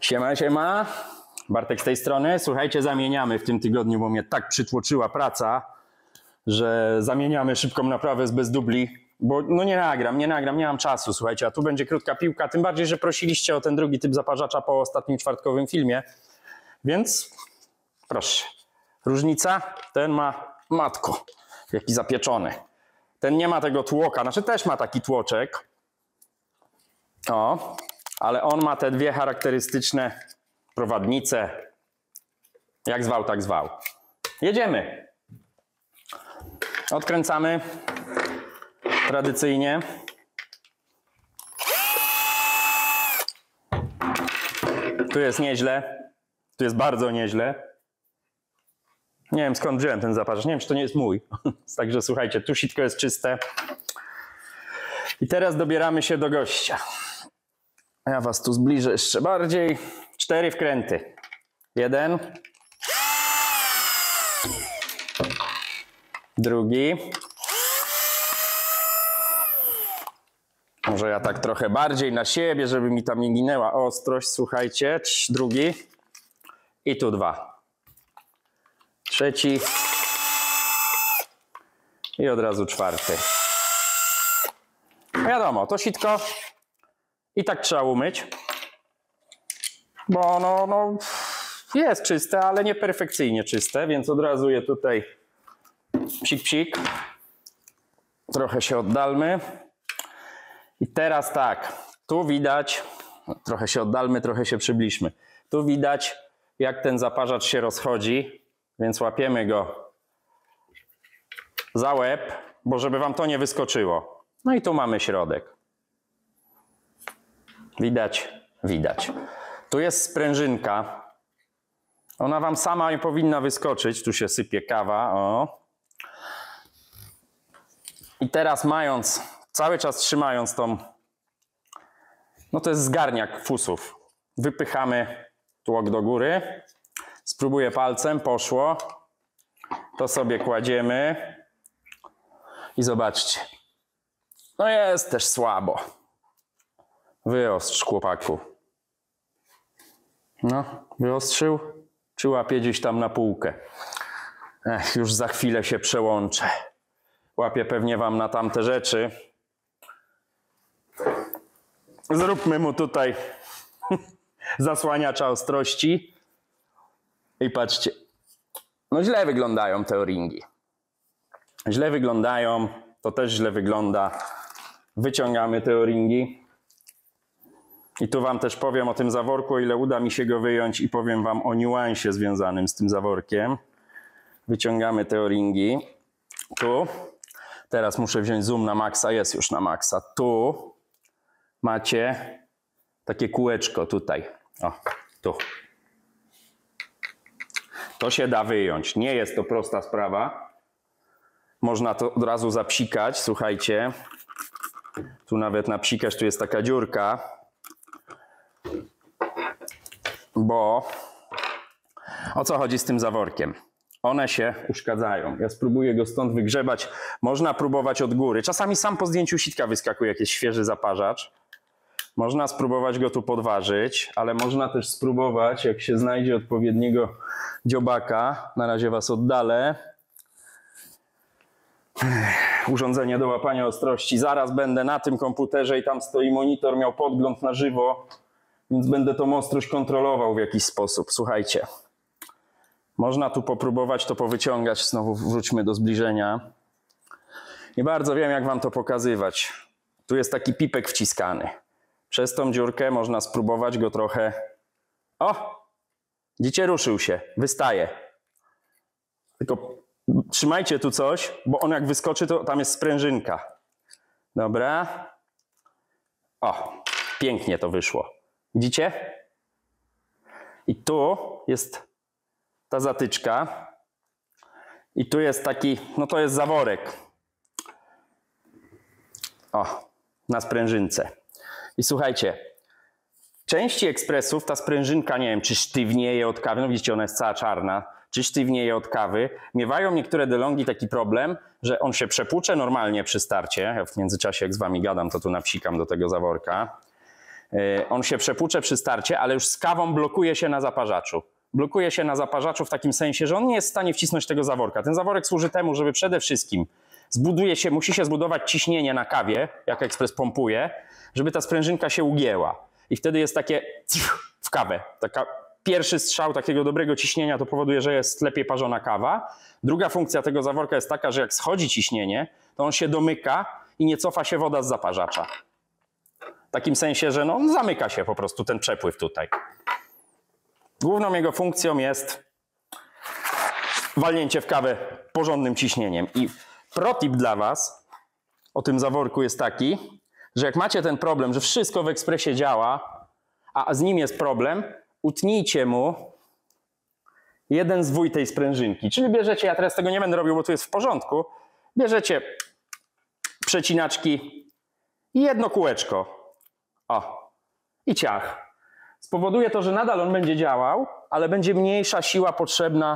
Siema, siema. Bartek z tej strony. Słuchajcie, zamieniamy w tym tygodniu, bo mnie tak przytłoczyła praca, że zamieniamy szybką naprawę z bez dubli, bo no nie nagram, nie mam czasu, słuchajcie, a tu będzie krótka piłka, tym bardziej, że prosiliście o ten drugi typ zaparzacza po ostatnim czwartkowym filmie, więc proszę. Różnica? Ten ma, matko, jaki zapieczony. Ten nie ma tego tłoka, znaczy też ma taki tłoczek. O, ale on ma te dwie charakterystyczne prowadnice. Jak zwał, tak zwał. Jedziemy. Odkręcamy tradycyjnie. Tu jest nieźle. Tu jest bardzo nieźle. Nie wiem, skąd wziąłem ten zaparzacz. Nie wiem, czy to nie jest mój. Także słuchajcie, tu sitko jest czyste. I teraz dobieramy się do gościa. Ja was tu zbliżę jeszcze bardziej. 4 wkręty. 1. Drugi. Może ja tak trochę bardziej na siebie, żeby mi tam nie ginęła ostrość. Słuchajcie. Drugi. I tu 2. Trzeci. I od razu 4. Wiadomo, to sitko i tak trzeba umyć, bo no jest czyste, ale nie perfekcyjnie czyste, więc od razu je tutaj psik, psik. Trochę się oddalmy. I teraz tak, tu widać, trochę się oddalmy, trochę się przybliżmy. Tu widać, jak ten zaparzacz się rozchodzi, więc łapiemy go za łeb, bo żeby wam to nie wyskoczyło. No i tu mamy środek. Widać? Widać. Tu jest sprężynka. Ona wam sama nie powinna wyskoczyć. Tu się sypie kawa. O. I teraz cały czas trzymając tą, no to jest zgarniak fusów. Wypychamy tłok do góry. Spróbuję palcem. Poszło. To sobie kładziemy. I zobaczcie. No jest też słabo. Wyostrz, chłopaku. No, wyostrzył? Czy łapie gdzieś tam na półkę? Już za chwilę się przełączę. Łapię pewnie wam na tamte rzeczy. Zróbmy mu tutaj zasłaniacza ostrości. I patrzcie. No źle wyglądają te o-ringi. Źle wyglądają. To też źle wygląda. Wyciągamy te o-ringi. I tu wam też powiem o tym zaworku, o ile uda mi się go wyjąć, i powiem wam o niuansie związanym z tym zaworkiem. Wyciągamy te o-ringi. Tu. Teraz muszę wziąć zoom na maksa. Jest już na maksa. Tu macie takie kółeczko tutaj. O, tu. To się da wyjąć. Nie jest to prosta sprawa. Można to od razu zapsikać. Słuchajcie. Tu nawet napsikać, tu jest taka dziurka. Bo o co chodzi z tym zaworkiem? One się uszkadzają. Ja spróbuję go stąd wygrzebać. Można próbować od góry. Czasami sam po zdjęciu sitka wyskakuje jakiś świeży zaparzacz. Można spróbować go tu podważyć, ale można też spróbować, jak się znajdzie odpowiedniego dziobaka. Na razie was oddalę. Urządzenie do łapania ostrości. Zaraz będę na tym komputerze i tam stoi monitor, miał podgląd na żywo, więc będę tą ostrość kontrolował w jakiś sposób. Słuchajcie, można tu popróbować to powyciągać. Znowu wróćmy do zbliżenia. Nie bardzo wiem, jak wam to pokazywać. Tu jest taki pipek wciskany. Przez tą dziurkę można spróbować go trochę... O! Widzicie, ruszył się, wystaje. Tylko trzymajcie tu coś, bo on jak wyskoczy, to tam jest sprężynka. Dobra. O, pięknie to wyszło. Widzicie? I tu jest ta zatyczka. I tu jest taki, no to jest zaworek. O, na sprężynce. I słuchajcie, w części ekspresów ta sprężynka, nie wiem, czy sztywnieje od kawy. No widzicie, ona jest cała czarna. Czy sztywnieje od kawy. Miewają niektóre DeLonghi taki problem, że on się przepłucze normalnie przy starcie. Ja w międzyczasie, jak z wami gadam, to tu napsikam do tego zaworka. On się przepłucze przy starcie, ale już z kawą blokuje się na zaparzaczu. Blokuje się na zaparzaczu w takim sensie, że on nie jest w stanie wcisnąć tego zaworka. Ten zaworek służy temu, żeby przede wszystkim musi się zbudować ciśnienie na kawie, jak ekspres pompuje, żeby ta sprężynka się ugięła. I wtedy jest takie w kawę. Pierwszy strzał takiego dobrego ciśnienia to powoduje, że jest lepiej parzona kawa. Druga funkcja tego zaworka jest taka, że jak schodzi ciśnienie, to on się domyka i nie cofa się woda z zaparzacza. W takim sensie, że zamyka się po prostu ten przepływ tutaj. Główną jego funkcją jest walnięcie w kawę porządnym ciśnieniem. I protip dla was o tym zaworku jest taki, że jak macie ten problem, że wszystko w ekspresie działa, a z nim jest problem, utnijcie mu jeden zwój tej sprężynki. Czyli bierzecie, ja teraz tego nie będę robił, bo tu jest w porządku, bierzecie przecinaczki i jedno kółeczko. O, i ciach. Spowoduje to, że nadal on będzie działał, ale będzie mniejsza siła potrzebna,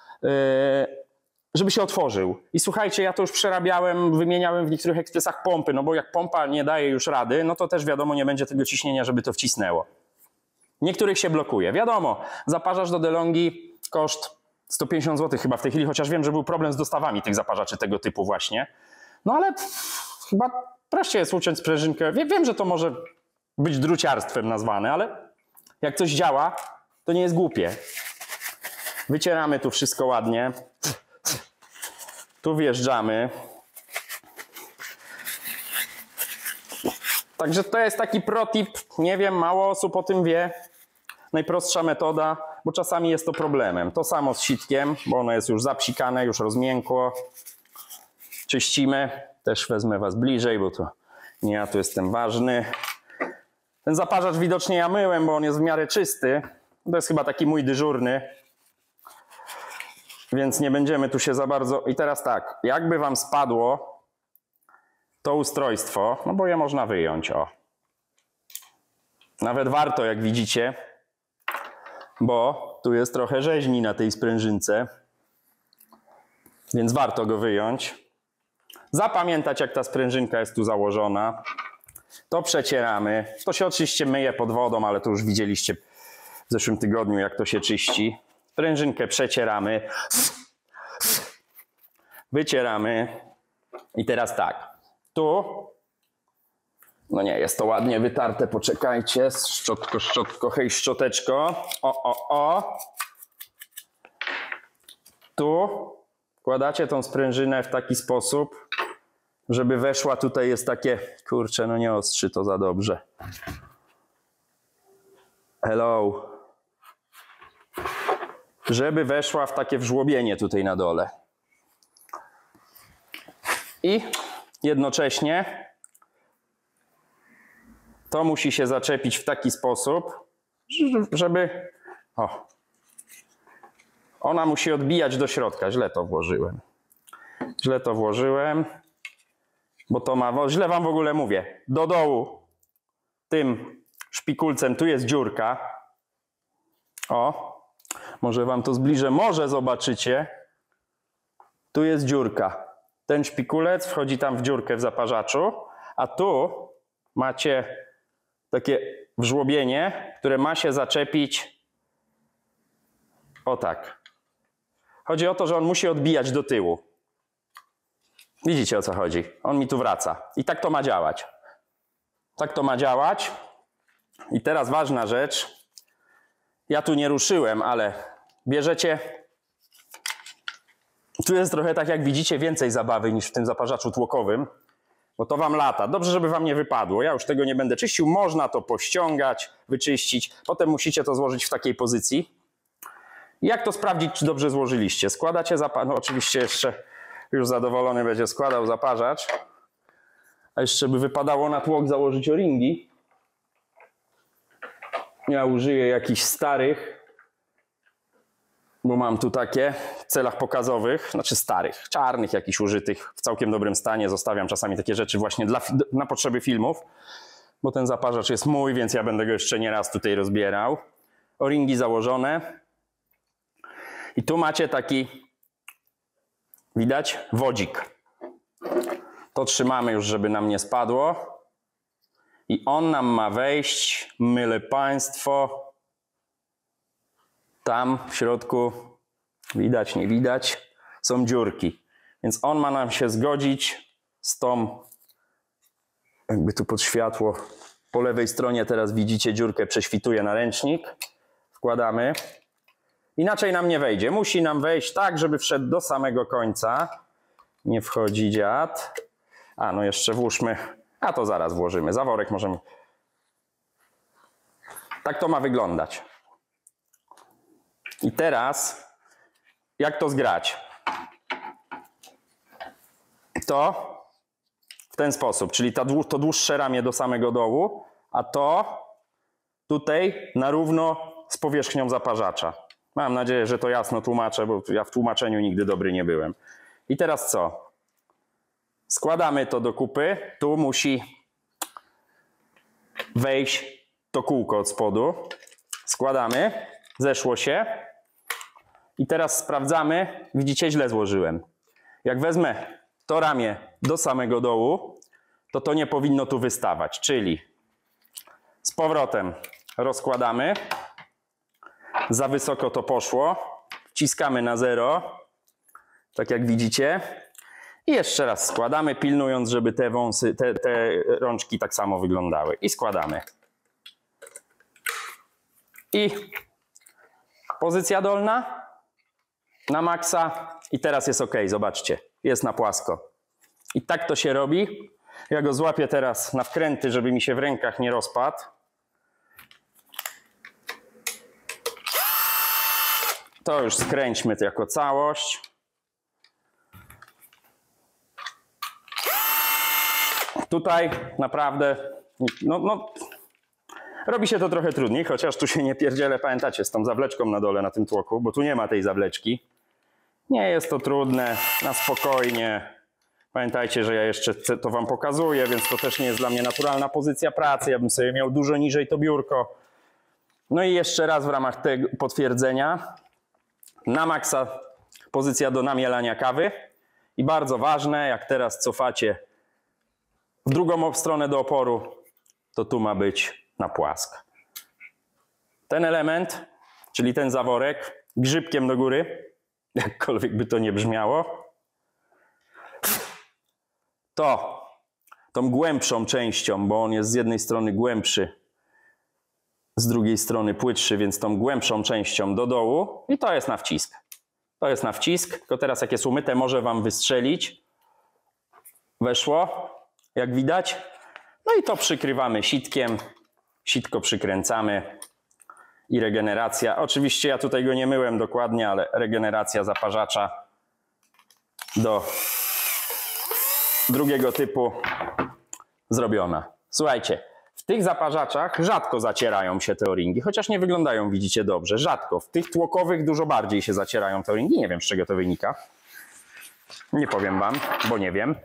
żeby się otworzył. I słuchajcie, ja to już przerabiałem, wymieniałem w niektórych ekspresach pompy, no bo jak pompa nie daje już rady, no to też wiadomo, nie będzie tego ciśnienia, żeby to wcisnęło. Niektórych się blokuje. Wiadomo, zaparzacz do DeLonghi koszt 150 zł chyba w tej chwili, chociaż wiem, że był problem z dostawami tych zaparzaczy tego typu właśnie. No ale chyba prościej jest uciąć sprężynkę. Wiem, że to może być druciarstwem nazwane, ale jak coś działa, to nie jest głupie. Wycieramy tu wszystko ładnie. Tu wjeżdżamy. Także to jest taki protip. Nie wiem, mało osób o tym wie. Najprostsza metoda, bo czasami jest to problemem. To samo z sitkiem, bo ono jest już zapsikane, już rozmiękło. Czyścimy. Też wezmę was bliżej, bo to nie ja tu jestem ważny. Ten zaparzacz widocznie ja myłem, bo on jest w miarę czysty. To jest chyba taki mój dyżurny. Więc nie będziemy tu się za bardzo... I teraz tak, jakby wam spadło to ustrojstwo, no bo je można wyjąć, o. Nawet warto, jak widzicie, bo tu jest trochę rzeźni na tej sprężynce. Więc warto go wyjąć. Zapamiętać, jak ta sprężynka jest tu założona. To przecieramy. To się oczywiście myje pod wodą, ale to już widzieliście w zeszłym tygodniu, jak to się czyści. Sprężynkę przecieramy. Wycieramy. I teraz tak. Tu. No nie, jest to ładnie wytarte. Poczekajcie. Szczotko, hej, szczoteczko. O. Tu wkładacie tą sprężynę w taki sposób, żeby weszła. Tutaj jest takie, kurczę, no nie ostrzy to za dobrze. Hello. Żeby weszła w takie wżłobienie tutaj na dole. I jednocześnie to musi się zaczepić w taki sposób, żeby... O. Ona musi odbijać do środka. Źle to włożyłem. Bo to ma... Źle wam w ogóle mówię. Do dołu tym szpikulcem tu jest dziurka. O. Może wam to zbliżę. Może zobaczycie. Tu jest dziurka. Ten szpikulec wchodzi tam w dziurkę w zaparzaczu. A tu macie takie wżłobienie, które ma się zaczepić o tak. Chodzi o to, że on musi odbijać do tyłu. Widzicie, o co chodzi? On mi tu wraca. I tak to ma działać. Tak to ma działać. I teraz ważna rzecz. Ja tu nie ruszyłem, ale bierzecie... Tu jest trochę, tak jak widzicie, więcej zabawy niż w tym zaparzaczu tłokowym, bo to wam lata. Dobrze, żeby wam nie wypadło. Ja już tego nie będę czyścił. Można to pościągać, wyczyścić. Potem musicie to złożyć w takiej pozycji. Jak to sprawdzić, czy dobrze złożyliście? Składacie zaparzacz. No oczywiście jeszcze już zadowolony będzie składał zaparzacz. A jeszcze by wypadało na tłok założyć o-ringi. Ja użyję jakichś starych, bo mam tu takie w celach pokazowych, znaczy starych, czarnych jakichś użytych w całkiem dobrym stanie. Zostawiam czasami takie rzeczy właśnie na potrzeby filmów, bo ten zaparzacz jest mój, więc ja będę go jeszcze nie raz tutaj rozbierał. O-ringi założone. I tu macie taki, widać, wodzik. To trzymamy już, żeby nam nie spadło. I on nam ma wejść, mylę Państwo, tam w środku, widać, nie widać, są dziurki. Więc on ma nam się zgodzić z tą, jakby tu pod światło, po lewej stronie teraz widzicie dziurkę, prześwituje na ręcznik. Wkładamy. Inaczej nam nie wejdzie. Musi nam wejść tak, żeby wszedł do samego końca. Nie wchodzi dziad. A, no jeszcze włóżmy. A to zaraz włożymy. Zaworek możemy. Tak to ma wyglądać. I teraz, jak to zgrać? To w ten sposób, czyli to dłuższe ramię do samego dołu, a to tutaj na równo z powierzchnią zaparzacza. Mam nadzieję, że to jasno tłumaczę, bo ja w tłumaczeniu nigdy dobry nie byłem. I teraz co? Składamy to do kupy. Tu musi wejść to kółko od spodu. Składamy. Zeszło się. I teraz sprawdzamy. Widzicie, źle złożyłem. Jak wezmę to ramię do samego dołu, to nie powinno tu wystawać. Czyli z powrotem rozkładamy. Za wysoko to poszło. Wciskamy na 0. Tak jak widzicie. I jeszcze raz składamy, pilnując, żeby te wąsy, te rączki tak samo wyglądały. I składamy. I pozycja dolna na maksa. I teraz jest ok, zobaczcie. Jest na płasko. I tak to się robi. Ja go złapię teraz na wkręty, żeby mi się w rękach nie rozpadł. To już skręćmy to jako całość. Tutaj naprawdę robi się to trochę trudniej, chociaż tu się nie pierdzielę, pamiętacie, z tą zawleczką na dole na tym tłoku, bo tu nie ma tej zawleczki. Nie jest to trudne, na spokojnie. Pamiętajcie, że ja jeszcze to wam pokazuję, więc to też nie jest dla mnie naturalna pozycja pracy. Ja bym sobie miał dużo niżej to biurko. No i jeszcze raz w ramach tego potwierdzenia. Na maksa pozycja do namielania kawy. I bardzo ważne, jak teraz cofacie w drugą stronę do oporu, to tu ma być na płasko. Ten element, czyli ten zaworek, grzybkiem do góry, jakkolwiek by to nie brzmiało, tą głębszą częścią, bo on jest z jednej strony głębszy, z drugiej strony płytszy, więc tą głębszą częścią do dołu i to jest na wcisk. To jest na wcisk, tylko teraz jak jest umyte, może wam wystrzelić. Weszło, jak widać. No i to przykrywamy sitkiem. Sitko przykręcamy i regeneracja. Oczywiście ja tutaj go nie myłem dokładnie, ale regeneracja zaparzacza do drugiego typu zrobiona. Słuchajcie, w tych zaparzaczach rzadko zacierają się te o-ringi, chociaż nie wyglądają, widzicie, dobrze. Rzadko. W tych tłokowych dużo bardziej się zacierają te o-ringi. Nie wiem, z czego to wynika. Nie powiem wam, bo nie wiem.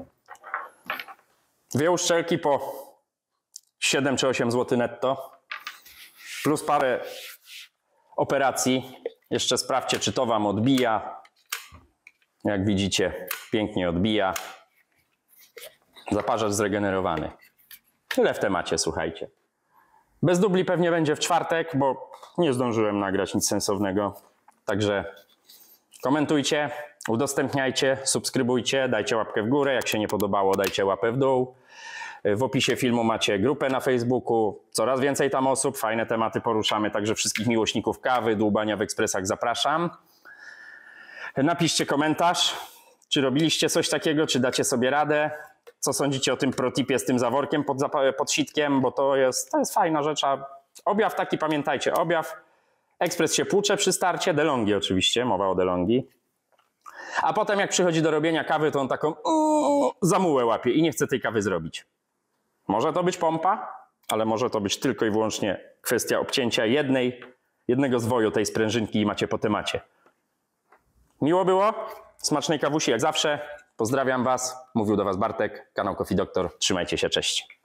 Dwie uszczelki po 7 czy 8 zł netto. Plus parę operacji. Jeszcze sprawdźcie, czy to wam odbija. Jak widzicie, pięknie odbija. Zaparzacz zregenerowany. Tyle w temacie, słuchajcie. Bez dubli pewnie będzie w czwartek, bo nie zdążyłem nagrać nic sensownego. Także komentujcie, udostępniajcie, subskrybujcie, dajcie łapkę w górę. Jak się nie podobało, dajcie łapę w dół. W opisie filmu macie grupę na Facebooku. Coraz więcej tam osób, fajne tematy poruszamy. Także wszystkich miłośników kawy, dłubania w ekspresach zapraszam. Napiszcie komentarz, czy robiliście coś takiego, czy dacie sobie radę. Co sądzicie o tym protipie z tym zaworkiem pod sitkiem, bo to jest fajna rzecz. Objaw taki, pamiętajcie, objaw. Ekspres się płucze przy starcie, DeLonghi oczywiście, mowa o DeLonghi. A potem jak przychodzi do robienia kawy, to on taką zamułę łapie i nie chce tej kawy zrobić. Może to być pompa, ale może to być tylko i wyłącznie kwestia obcięcia jednego zwoju tej sprężynki i macie po temacie. Miło było, smacznej kawusi jak zawsze. Pozdrawiam was, mówił do was Bartek, kanał Coffee Doctor. Trzymajcie się, cześć.